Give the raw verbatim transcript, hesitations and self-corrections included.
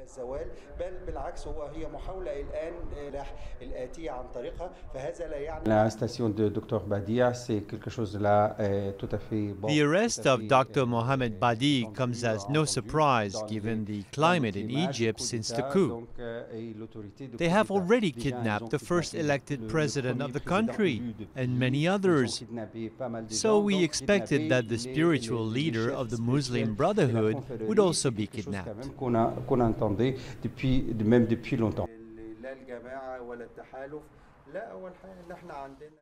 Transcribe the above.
الزوال، بل بالعكس هو هي محاولة الآن الآتية عن طريقها، فهذا لا يعني. La station de docteur Badia, c'est quelque chose là euh, tout à fait bon, The tout arrest à of fait Doctor euh, Mohamed Badi comes attendu, as no entendu surprise dans les, given the dans les climate in images du Egypt coup since the d'État, coup. donc, euh, et l'autorité de They coup have d'État. already Déjà, ils ont kidnapped the first kidnappé elected le, le president premier of the président country élu de and pays. many Ils ont others. kidnappé pas mal de So gens, we donc expected kidnappé that the les, spiritual les, les leader chefs of the spirituels Muslim de la Brotherhood would confrérie. also C'est be quelque chose quand kidnapped. même qu'on a, qu'on entendait depuis, même depuis longtemps. لا الجماعة ولا التحالف، لا أول حاجة اللي احنا عندنا